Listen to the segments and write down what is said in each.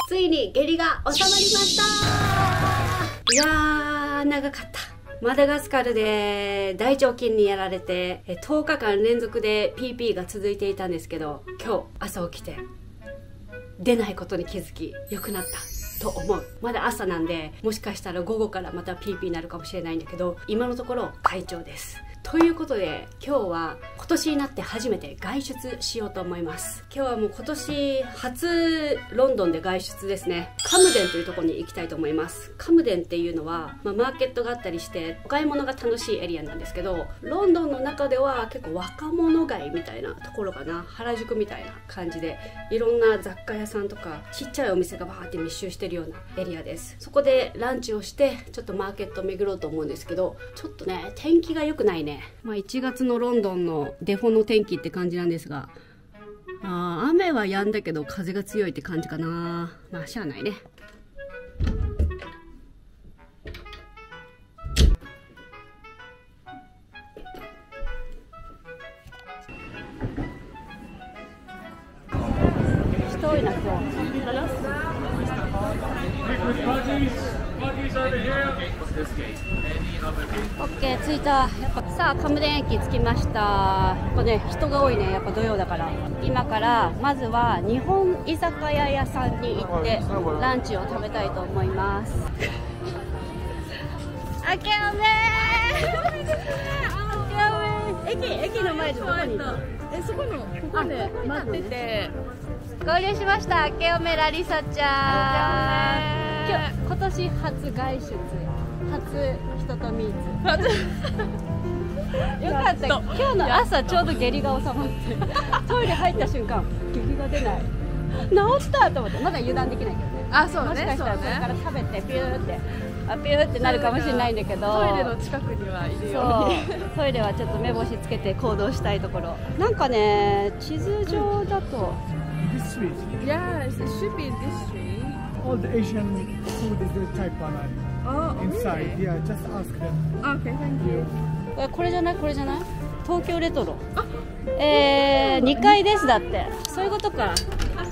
ついに下痢が収まりました。いやー、長かった。マダガスカルで大腸菌にやられて10日間連続で PP が続いていたんですけど、今日朝起きて出ないことに気づき良くなったと思う。まだ朝なんで、もしかしたら午後からまた PP になるかもしれないんだけど、今のところ快調です。ということで今日は今年になって初めて外出しようと思います。今日はもう今年初ロンドンで外出ですね。カムデンというところに行きたいと思います。カムデンっていうのは、マーケットがあったりしてお買い物が楽しいエリアなんですけど、ロンドンの中では結構若者街みたいなところかな、原宿みたいな感じでいろんな雑貨屋さんとかちっちゃいお店がバーって密集してるようなエリアです。そこでランチをしてちょっとマーケットを巡ろうと思うんですけど、ちょっとね天気が良くないね。1月のロンドンのデフォの天気って感じなんですが、雨は止んだけど風が強いって感じかな。まあしゃあないね。人多いな今日。オッケー、着いた。やっぱさあカムデン駅着きました。やっぱね人が多いね、やっぱ土曜だから。今からまずは日本居酒屋屋さんに行ってランチを食べたいと思います。あけおめ駅の前でどこにいた？ そこのここで待ってて合流しました。あけおめラリサちゃん。今年初外出、初人とミーツ。よかった。今日の朝ちょうど下痢が収まってトイレ入った瞬間下痢が出ない。治ったと思って。まだ油断できないけどね。 あ、そうね。 もしかしたらこれから食べてピューってなるかもしれないんだけど、 トイレの近くにはいるように。 そう、トイレはちょっと目星つけて行動したいところ。なんかね、地図上だと This street. Yes, it should be in this street. All the Asian food is the type one Oh, inside. really? Yeah, just ask them. Okay, thank you. これじゃない？東京レトロ。2階です。だってそういうことか。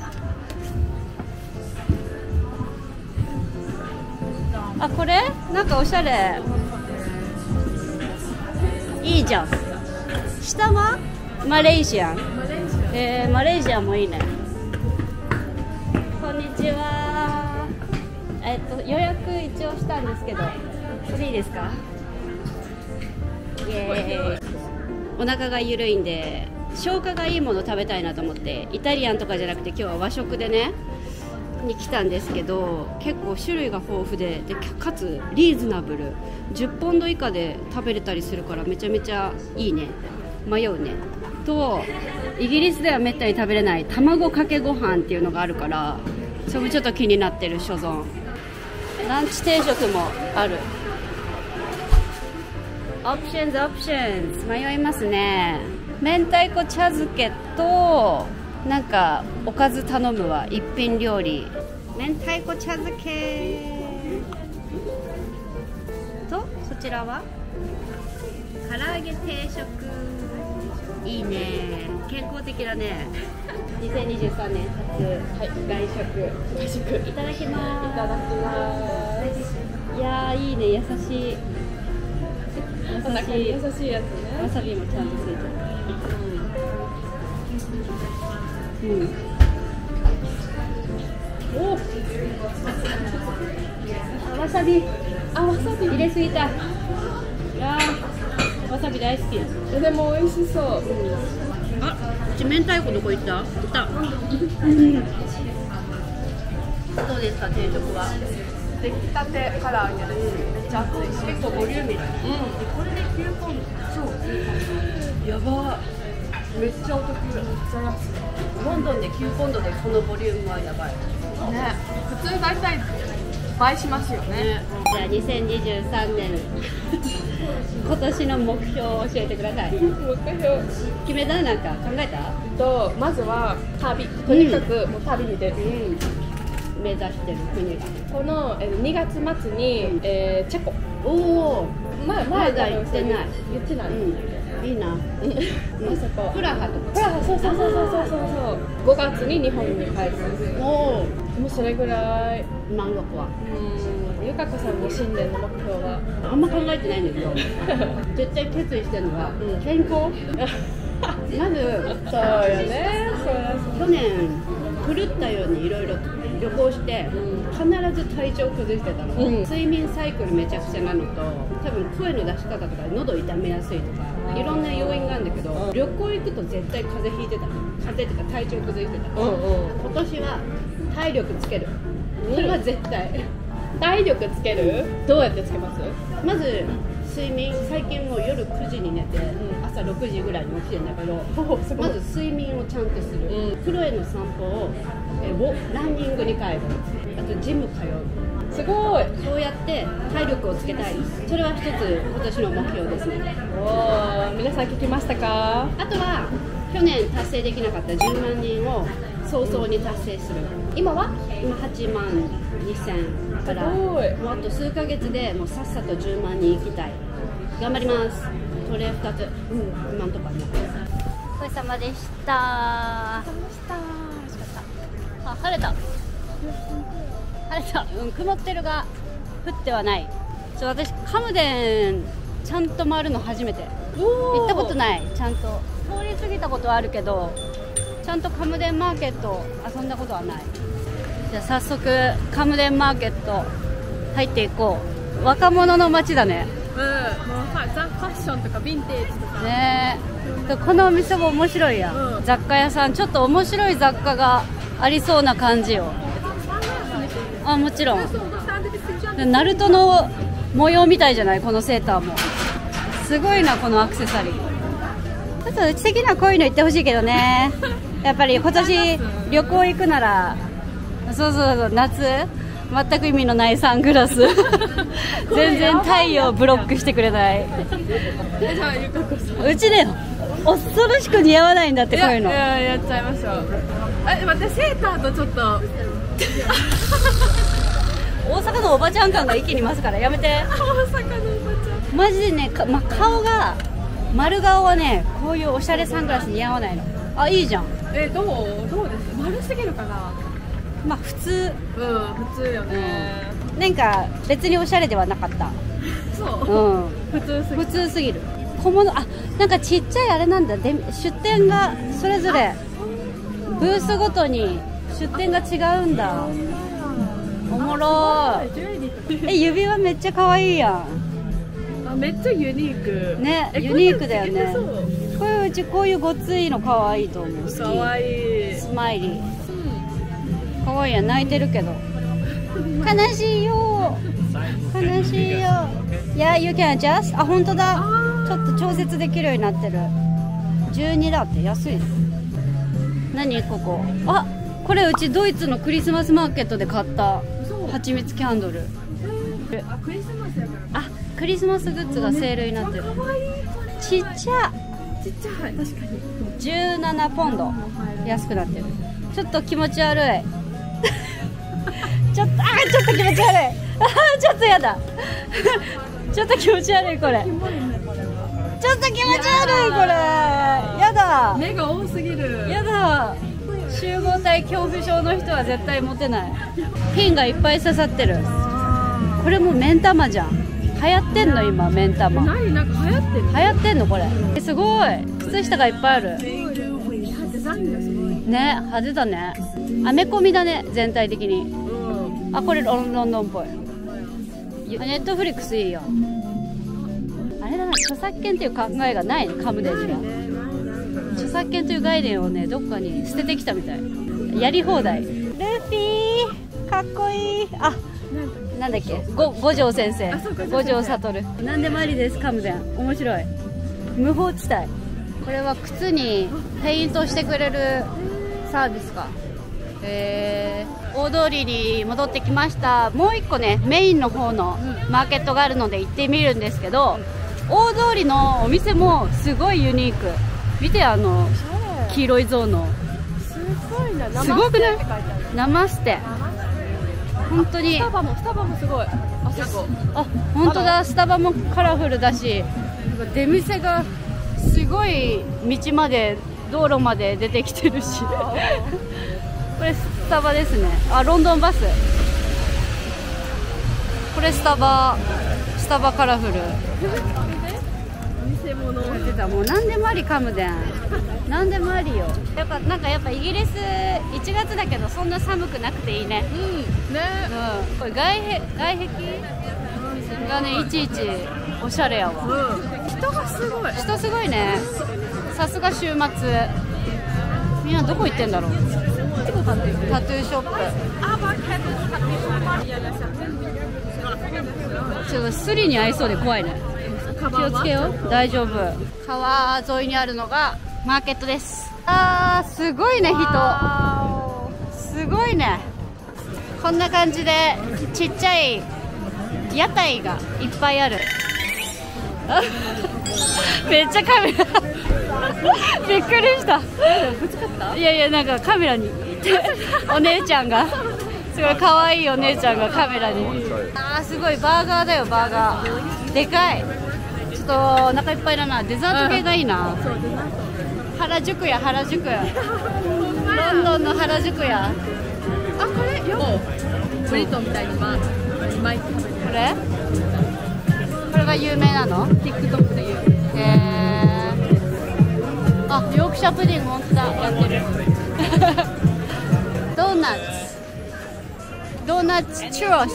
あ、これなんかおしゃれ。いいじゃん。下はマレーシアン。マレーシアンもいいね。こんにちは。予約一応したんですけど、それいいですか？イエーイ。お腹が緩いんで消化がいいもの食べたいなと思って、イタリアンとかじゃなくて今日は和食でねに来たんですけど、結構種類が豊富でかつリーズナブル、10ポンド以下で食べれたりするからめちゃめちゃいいね。迷うね。とイギリスではめったに食べれない卵かけご飯っていうのがあるから、それもちょっと気になってる所存。ランチ定食もある。オプションズ迷いますね。明太子茶漬けとなんかおかず頼むわ。一品料理、明太子茶漬けと、そちらは唐揚げ定食。いいね、健康的だね。2023年初外食いただきます。 いただきます。 いやーいいね、優しいこんな感じ、優しいやつね。 わさびもちゃんとついてる。わさび入れすぎた。いやーわさび大好き。 でも美味しそう。 あ、うち明太子どこ行った？いた。どうですか定食は？ 出来たて唐揚げです。めっちゃ熱いし結構ボリューミーだね。これで9ポンド。そう。やば。 めっちゃお得。めっちゃ安い。 ロンドンで9ポンドでこのボリュームはやばい。 ね、普通大体倍しますよね。 じゃあ2023年今年の目標を教えてください。 目標決めた？なんか考えた？ まずは旅。とにかくもう旅に出る。 目指してる国がこの2月末にチェコ。 おお、 前まだ言ってない。 言ってない。 いいいな。プラハとか。 プラハ、そう5月に日本に帰る。 おお。 もうそれぐらい。 満足は。 ゆかこさんの新年の目標はあんま考えてないんだけど、絶対決意してるのは健康。まずそうよね。 去年狂ったようにいろいろ旅行して必ず体調崩してたの、睡眠サイクルめちゃくちゃなのと多分声の出し方とか喉痛めやすいとかいろんな要因があるんだけど、旅行行くと絶対風邪ひいてた、風邪っていうか体調崩してた、今年は体力つける、それは絶対。 体力つける？どうやってつけます？ まず睡眠、最近もう夜9時に寝て、朝6時ぐらいに起きてるんだけど、まず睡眠をちゃんとする、プロへの散歩をランニングに変える、あとジム通う、 すごい。 そうやって体力をつけたい、それは一つ今年の目標ですね。 おー、皆さん聞きましたか？ あとは去年達成できなかった10万人を早々に達成する。今8万2000から、もうあと数ヶ月でもうさっさと10万人行きたい。頑張ります。それ2つ、今んとこね。お疲れ様でした。あ、晴れた。曇ってるが降ってはない。私カムデンちゃんと回るの初めて。行ったことない。ちゃんと通り過ぎたことはあるけど、ちゃんとカムデンマーケット遊んだことはない。じゃあ早速カムデンマーケット入っていこう。若者の街だね。 もうザ・ファッションとかヴィンテージとかねえ。このお店も面白いやん、雑貨屋さん。ちょっと面白い雑貨がありそうな感じよ。あ、もちろんナルトの模様みたいじゃない、このセーターも。すごいな、このアクセサリー。ちょっとうち的にはこういうの言ってほしいけどね。やっぱり今年旅行行くなら、そう夏全く意味のないサングラス全然太陽ブロックしてくれない。うちね、恐ろしく似合わないんだって、こういうの。 やっちゃいましょう。待って、セーターとちょっと大阪のおばちゃん感が一気に増すからやめて。 大阪のおばちゃんマジでね、顔が丸顔はね、こういうおしゃれサングラス似合わないの。あ、いいじゃん。 どうです？丸すぎるかな。 まあ普通。 普通よね。 なんか別におしゃれではなかった。 そう。 普通すぎる。小物、なんかちっちゃいあれなんだ。出店がそれぞれブースごとに出店が違うんだ。おもろい。指輪めっちゃ可愛いやん。 めっちゃユニーク。 ね、ユニークだよね。うちこういうごついの可愛いと思う。 可愛い。 スマイリー。可愛いやん、泣いてるけど。悲しいよ。悲しいよ。いや、You can adjust。本当だ。ちょっと調節できるようになってる。12だって、安い。何ここ。これうちドイツのクリスマスマーケットで買った蜂蜜キャンドル。 クリスマスやから。 クリスマスグッズがセールになってる。ちっちゃい、確かに。 17ポンド安くなってる。ちょっと気持ち悪い。ちょっと気持ち悪い。ちょっとやだ。ちょっと気持ち悪いこれ。ちょっと気持ち悪いこれ。やだ。 目が多すぎる。 やだ。集合体恐怖症の人は絶対モテない。ピンがいっぱい刺さってる。これも目ん玉じゃん。流行ってんの今、目ん玉。 なんか流行ってる。 流行ってんのこれ。すごい。靴下がいっぱいある。 デザインがすごいね、派手だね。アメコミだね、全体的に。これロンドンっぽい。ネットフリックスいいよ。あれだな、著作権っていう考えがないね、カムデンには。著作権という概念をね、どっかに捨ててきたみたい。やり放題。ルフィかっこいい。なんだっけ、五条先生、五条悟。なんでもありです、カムデン。面白い。無法地帯。これは靴にペイントしてくれるサービスか。大通りに戻ってきました。もう一個ね、メインの方のマーケットがあるので行ってみるんですけど、大通りのお店もすごいユニーク。見て、黄色い像の。 すごいな。 すごくない？ナマステ。本当に。 スタバもすごい。 本当だ、スタバもカラフルだし、出店がすごい道まで道路まで出てきてるしこれスタバですね。あ、ロンドンバス。これスタバカラフル偽物。 出た。もう何でもありカムデン何でもありよ。やっぱイギリス1月だけどそんな寒くなくていいね。 うんね。 これ外壁がねいちいちおしゃれやわ。 人がすごい。 人すごいね。さすが週末。みんなどこ行ってんだろう。タトゥーショップ。ちょっとスリに合いそうで怖いね。気をつけよう。大丈夫。川沿いにあるのがマーケットです。あー、すごいね。人すごいね。こんな感じでちっちゃい屋台がいっぱいあるめっちゃカメラびっくりした。 ぶつかった？ いやいや、なんかカメラにお姉ちゃんがすごい可愛いお姉ちゃんがカメラに。あー、すごい。バーガーだよ。バーガーでかい。ちょっとお腹いっぱいだな。デザート系がいいな。原宿や原宿やロンドンの原宿や。 あ、これよ。ブリトンみたいに巻いて。 これが有名なの？ TikTok で言う。 あ、ヨークシャプディング本当だ。やってるドーナツチュロス。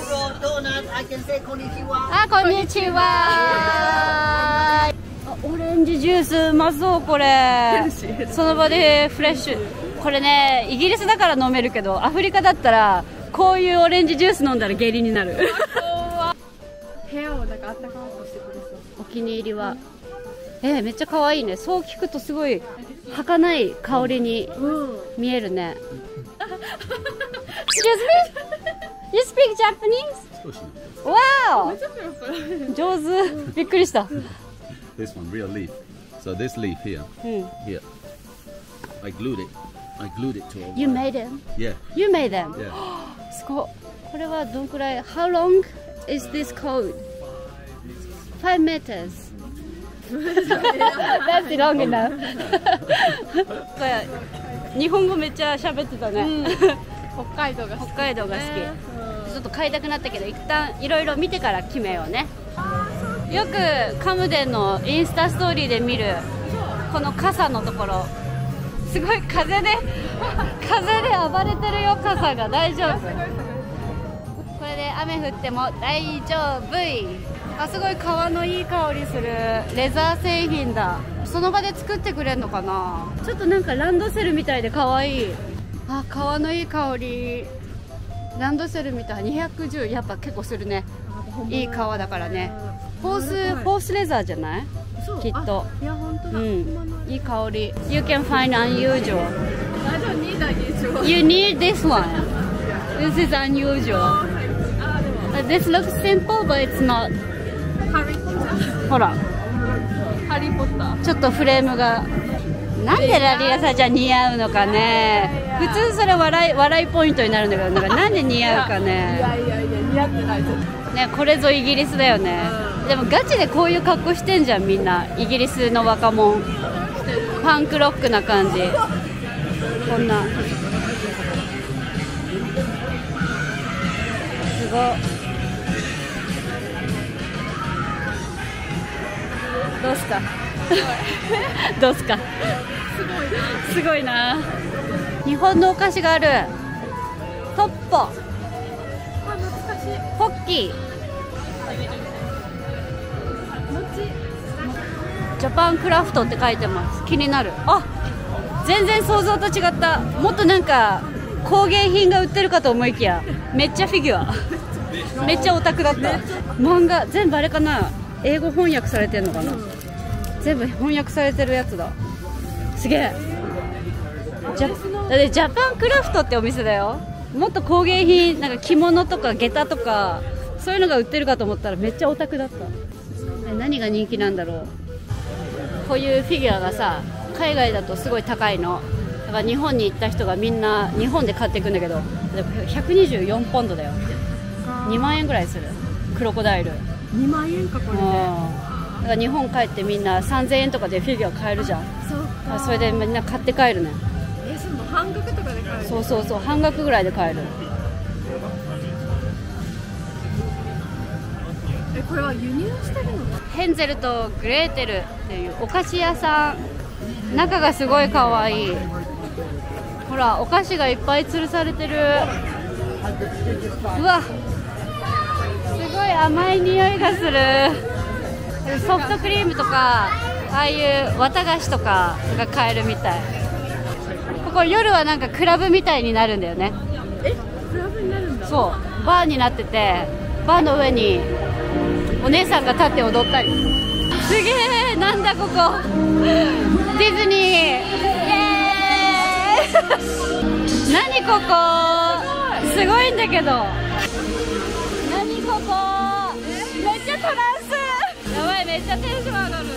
あ、こんにちは。あ、オレンジジュースうまそう。これその場でフレッシュ。これね、イギリスだから飲めるけどアフリカだったらこういうオレンジジュース飲んだら下痢になる部屋をなんかあったかくしてくれそう。 お気に入りはめっちゃ可愛いね。そう聞くとすごい儚い香りに見えるね。Excuse me? You speak Japanese? Wow! 上手。びっくりした。 This one, real leaf. So this leaf here, here. I glued it to a You wire. made them? Yeah, You made them? yeah. すごい。これはどんくらい How long is this code? 5 meters. That's long enough. これ日本語めっちゃ喋ってたね。 北海道が好き。 北海道が好き。ちょっと買いたくなったけど一旦いろいろ見てから決めようね。よくカムデンのインスタストーリーで見るこの傘のところ、すごい風で暴れてるよ。傘が大丈夫。これで雨降っても大丈夫。あ、すごい革のいい香りするレザー製品だ。その場で作ってくれるのかな。ちょっとなんかランドセルみたいで可愛い。あ、革のいい香り。ランドセルみたい。210やっぱ結構するね。いい革だからね。フォースレザーじゃない？きっと。 いや本当だ。 いい香り。You can find unusual. I don't need unusual. You need this one. This is unusual. This looks simple, but it's not. ハリーポッター。 ほら、 ハリーポッター。 ちょっとフレームが。なんでラリアサちゃん似合うのかね。普通それ笑いポイントになるんだけど、なんで似合うかね。 いや似合ってないです。 ね、これぞイギリスだよね。でもガチでこういう格好してんじゃんみんな。イギリスの若者。パンクロックな感じ。こんな。すごい。どうすかどうすか。すごいな。日本のお菓子がある。トッポ、ポッキー、ジャパンクラフトって書いてます。気になる。あ、全然想像と違った。もっとなんか工芸品が売ってるかと思いきやめっちゃフィギュアめっちゃオタクだった。漫画全部あれかな、英語翻訳されてるのかな。全部翻訳されてるやつだ。すげえ。だってジャパンクラフトってお店だよ。もっと工芸品、なんか着物とか下駄とかそういうのが売ってるかと思ったらめっちゃオタクだった。何が人気なんだろう。こういうフィギュアがさ、海外だとすごい高いのだから、日本に行った人がみんな日本で買っていくんだけど、124ポンドだよ。2万円ぐらいする。クロコダイル 2万円かこれで。 だから日本帰ってみんな3000円とかでフィギュア買えるじゃん。 そうか。 それでみんな買って帰るね。 その半額とかで買える。 そうそうそう、半額ぐらいで買える。 これは輸入してるの？ ヘンゼルとグレーテルっていうお菓子屋さん、中がすごい可愛い。ほら、お菓子がいっぱい吊るされてる。うわ、すごい甘い匂いがする。ソフトクリームとかああいう綿菓子とかが買えるみたい。ここ夜はなんかクラブみたいになるんだよね。 クラブになるんだ。 そう、バーになってて、バーの上にお姉さんが立って踊ったり。すげえ、なんだここ、ディズニー、イエーイ何ここ、すごいんだけど。何ここ、めっちゃトランス、やばい、めっちゃテンション上がる。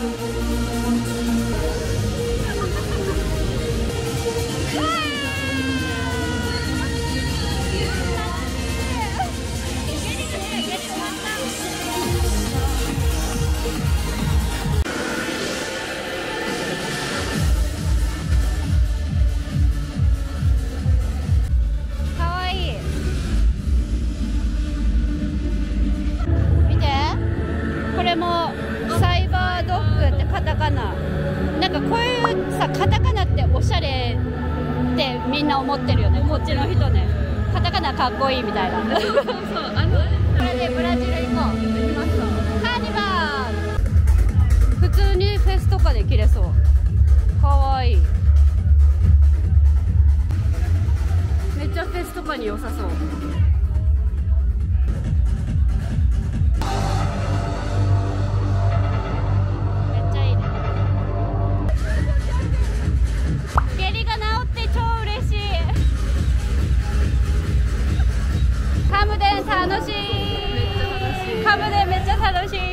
これもサイバードッグってカタカナ。なんかこういうさ、カタカナっておしゃれってみんな思ってるよね、こっちの人ね。カタカナかっこいいみたいな。そうそう、これでブラジル行こう。行きましょう。カーニバー、普通にフェスとかで着れそう。かわいい。めっちゃフェスとかに良さそう。カムデン楽しい。カムデンめっちゃ楽しい。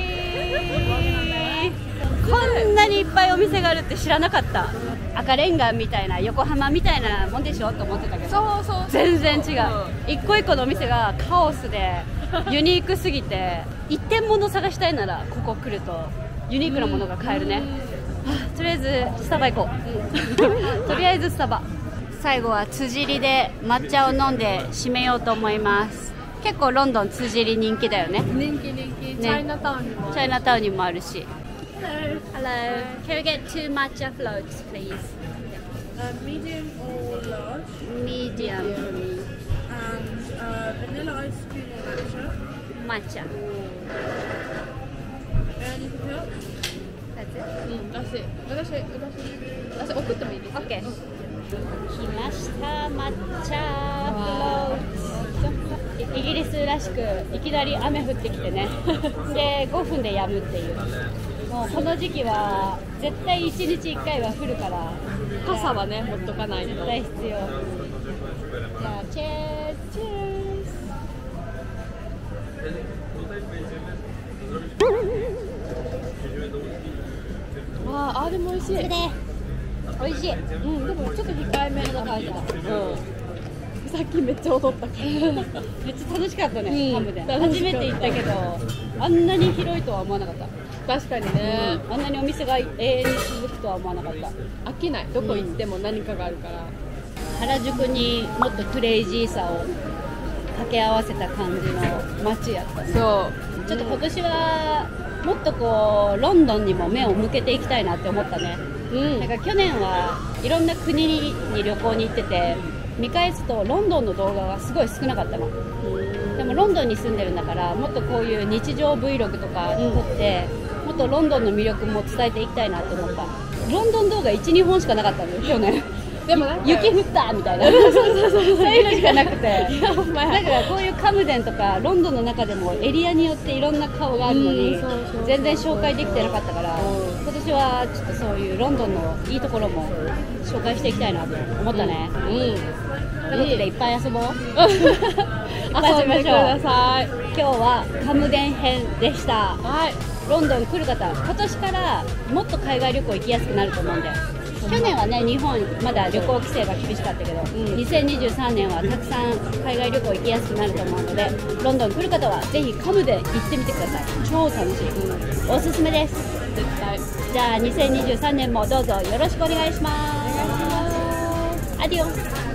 こんなにいっぱいお店があるって知らなかった。赤レンガみたいな、横浜みたいなもんでしょと思ってたけど、 そうそうそう、 全然違う。一個一個のお店がカオスでユニークすぎて、一点物探したいならここ来るとユニークなものが買えるね。とりあえずスタバ行こう。とりあえずスタバ。最後は辻りで抹茶を飲んで締めようと思います。結構ロンドン辻り人気だよね。 人気人気、チャイナタウンにもある。 チャイナタウンにもあるし。Hello. Can we get 2 matcha floats, please? Medium or large, Medium for me. and vanilla ice cream or matcha. Matcha. Anything else? That's it. 私送ってもいいですか？ OK. 来ました抹茶フローツ。イギリスらしくいきなり雨降ってきてね。で5分で止むっていう。もうこの時期は絶対1日1回は降るから、 傘はね持っとかないと。 絶対必要。じゃあチェーズチェあーでも美味しい。 ーズ。美味しい。 うん、でもちょっと控えめな感じだ。さっきめっちゃ踊ったから。 めっちゃ楽しかったね、ハムで。 楽しかった初めて行ったけど、あんなに広いとは思わなかった。 確かにね、 あんなにお店が永遠に続くとは思わなかった。 飽きない。どこ行っても何かがあるから。 原宿にもっとクレイジーさを掛け合わせた感じの街やったね。 そう。 ちょっと今年はもっとこうロンドンにも目を向けていきたいなって思ったね。なんか去年はいろんな国に旅行に行ってて、見返すとロンドンの動画がすごい少なかったの。でもロンドンに住んでるんだから、もっとこういう日常 Vlog とか撮って、もっとロンドンの魅力も伝えていきたいなと思った。ロンドン動画 1,2 本しかなかったのよ去年。 でもなんか雪降ったみたいな、そういうのしかなくて、だからこういうカムデンとかロンドンの中でもエリアによっていろんな顔があるのに全然紹介できてなかったから、今年はちょっとそういうロンドンのいいところも紹介していきたいなと思ったね。ということでいっぱい遊ぼう。いっぱい遊びましょう。 遊んでください。 今日はカムデン編でした。 はい。 ロンドン来る方、今年からもっと海外旅行行きやすくなると思うんで。去年はね、日本まだ旅行規制が厳しかったけど、2023年はたくさん海外旅行行きやすくなると思うので、ロンドン来る方はぜひカムで行ってみてください。超楽しい、おすすめです。 絶対。 じゃあ2023年もどうぞよろしくお願いします。アディオス。